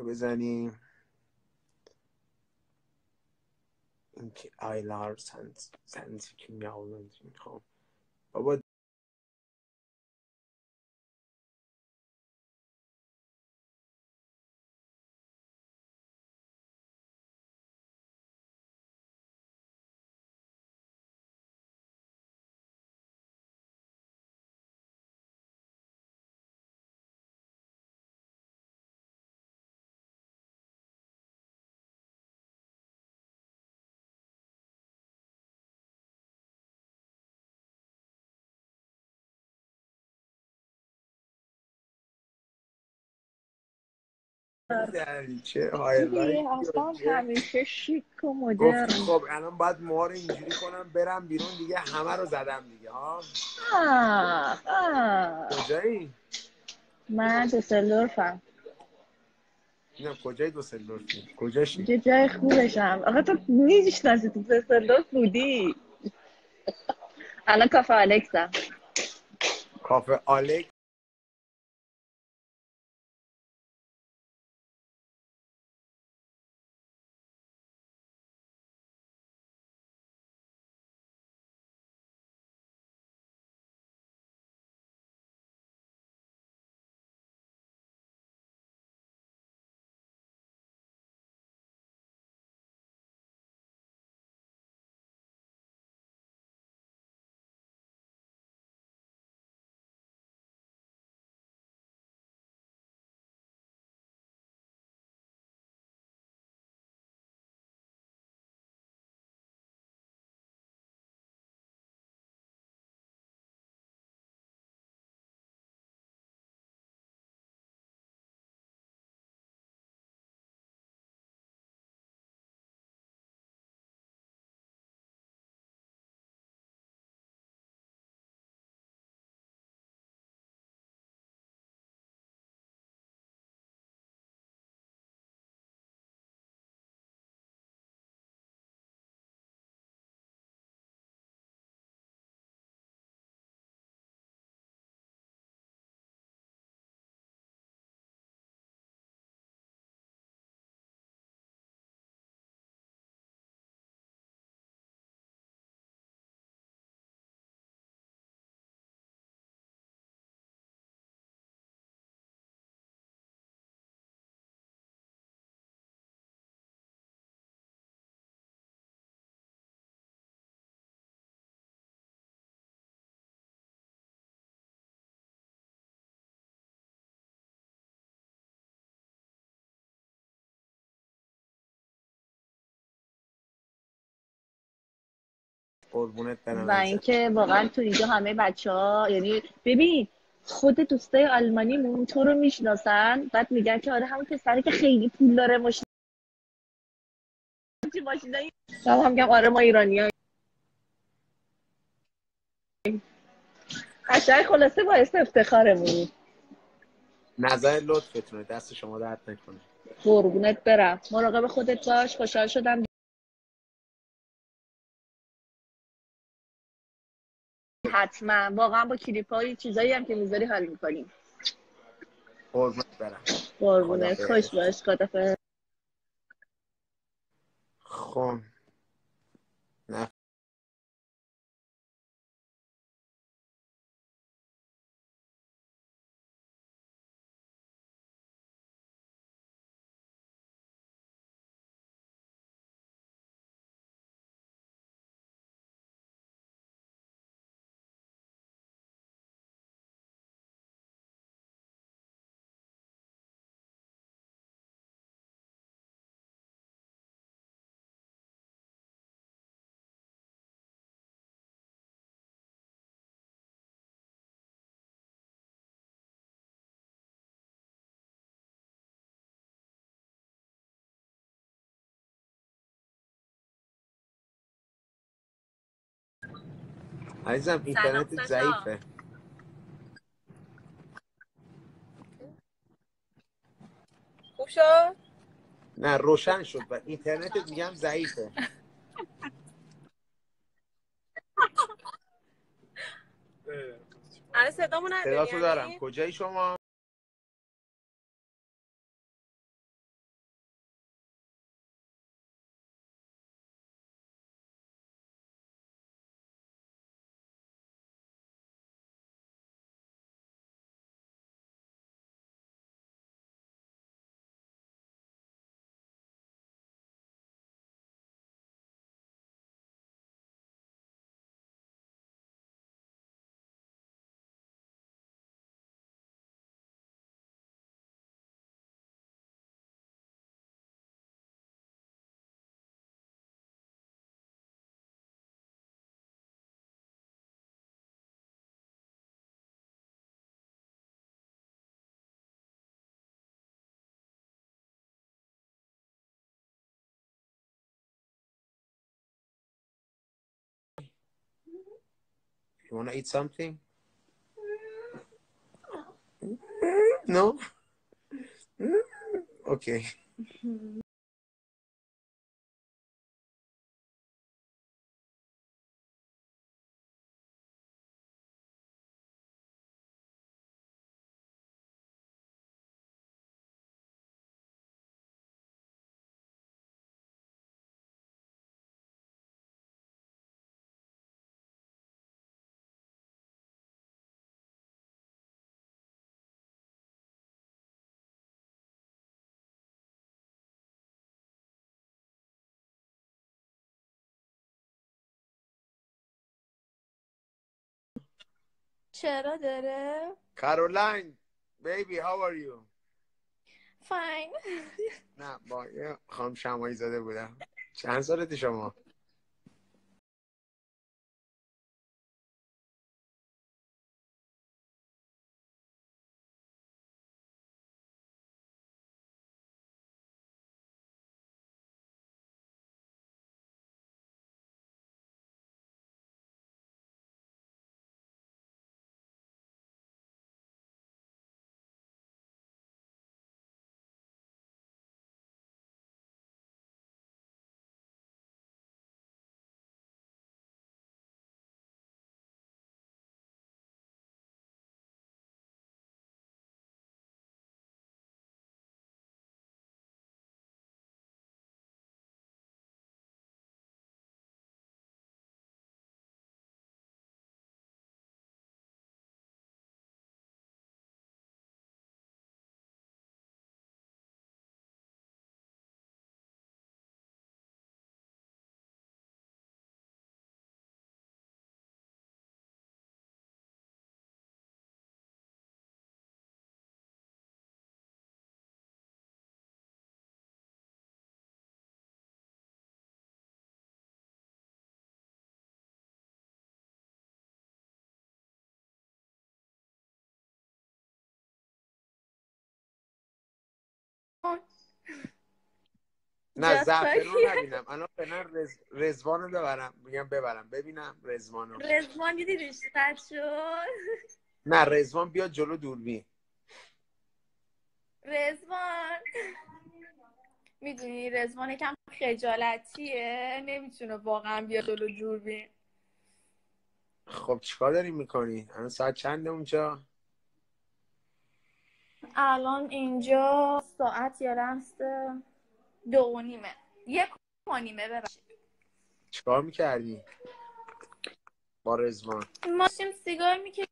بزنیم. این که آیلار سنس که می‌آورند خب بابا چه دیدی هایلایت اصلا همیشه شیک و مدرن. گفتی خب الان باید موها رو اینجوری کنم برم بیرون دیگه، همه رو زدم دیگه ها. کجایی؟ من دوسلدورفم. نه کجای دوسلدورفی؟ کجاشی؟ یه جای خوبشم. آقا تو میشناسی تو دوسلدورف بودی؟ الان کافه الکسم. کافه آلک. قربونت برم و عزیزم. اینکه واقعا تو اینجا همه بچه‌ها، یعنی ببین خود دوستای آلمانیمون تو رو میشناسن، بعد میگن که آره همون پسری که خیلی پول داره ماشینایی. هم میگم آره ما ایرانیاییم. قشنگ خلاصه باعث افتخارمون. نظر لطفتونه، دست شما درد نکنه. قربونت برم. مراقب خودت باش. خوشحال شدم حتما. واقعا با کلیپای چیزایی هم که میذاری حال میکنیم. قربونت برم. قربونت. خوش خدافظ. باش. خدافظ. خب نه عزیزم اینترنت ضعیفه. خوب شد؟ نه روشن شد و اینترنتت میگم ضعیفه. الان صدامو نداری صداتو دارم. یعنی؟ کجایی شما؟ You wanna eat something? No? Okay. چرا داره؟ Caroline, baby, how are you? فاین. نه با یه خانم شمایی زاده بودم. چند سالتی شما؟ نه جات زعفرون خالیه. نبینم الان فعلا رزوان رو ببرم میگم ببرم ببینم رزوان رو. رزوان دیدیش قد شد. نه رزوان بیاد جلو دوربین. رزوان میدونی رزوان یکم خجالتیه، نمیتونه واقعا بیاد جلو دوربین. خب چیکار داری میکنی؟ الان ساعت چنده اونجا؟ الان اینجا ساعت یه لحظه 2:30، 1:30 ببخشید. چیکار میکردی با رزوان؟ ما داشتیم سیگار میکشیم.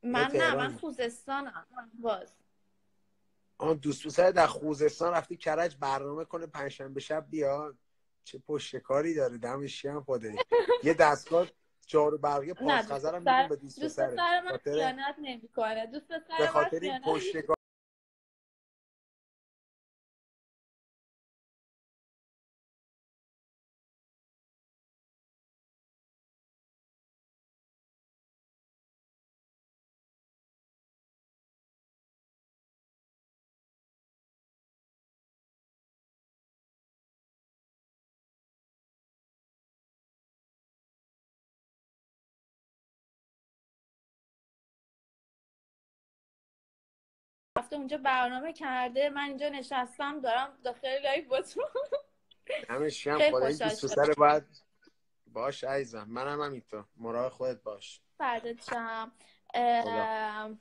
من تهرانی. خوزستانم باز. آن دوست پسر در خوزستان رفتی کرج برنامه کنه پنجشنبه شب بیاد. چه پشت کاری داره، دمش گرم خدایی. یه دستگاه جارو برقی نه پاس خزر هم میدیم به دوست دوست پسرش. پسر من خیانت نمیکنه. دوست به پسر من خاطر این خیانت پشت رفته اونجا برنامه کرده، من اینجا نشستم دارم داخل لایف باتون. دمش گرم خیلی خدایی. این خوشحال دوست شدم. پسر باید باش عزیزم. منم همینطور. مراقب خودت باش. فردات شم. خدا.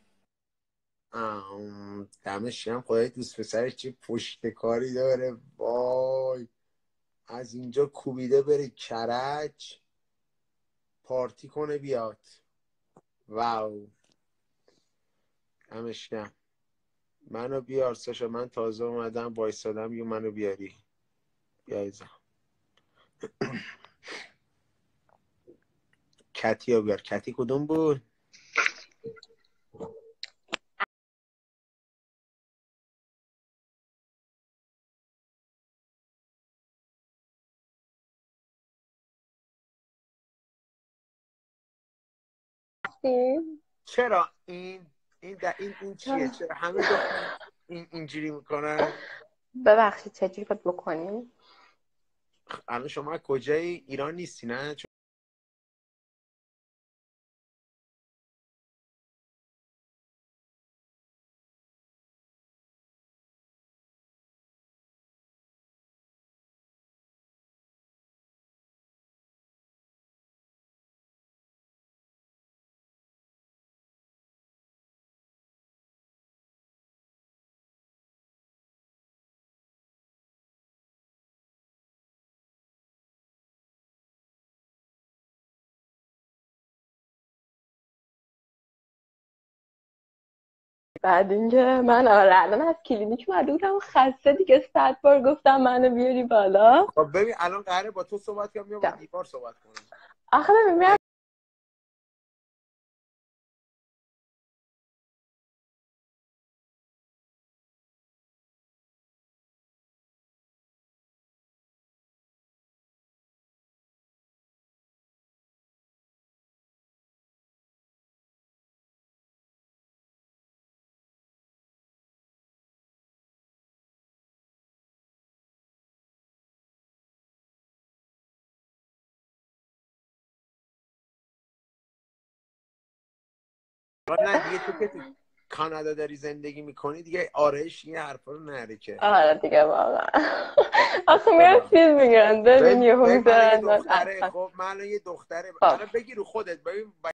دمش گرم خدایی. دوست پسرش چه پشت کاری داره. وای از اینجا کوبیده بره کرج پارتی کنه بیاد. واو دمش گرم. منو بیار ساشا، من تازه اومدم وایسادم یه منو بیاری. بیایزم. کتی ها بیار. کتی کدوم بود؟ چرا این چیه؟ چرا همه دختر اینجوری میکنن؟ ببخشید چجوری باید بکنیم؟ الان شما کجای ایران نیستی نه؟ بعد اینکه من الان از کلینیک اومده بودم خسته دیگه 100 بار گفتم منو بیاری بالا. خب ببین الان قراره با تو صحبت کنم یا با دیوار صحبت کنم؟ آخه ببین نه دیگه تو که تو کانادا داری زندگی میکنی دیگه آرش این حرفا رو نره که. آره دیگه واقعا. آخه میرن فیلم میگیرن ببین یهو میذارن. من یه دختره. خب من یه دختره. الان بگی رو خودت ببین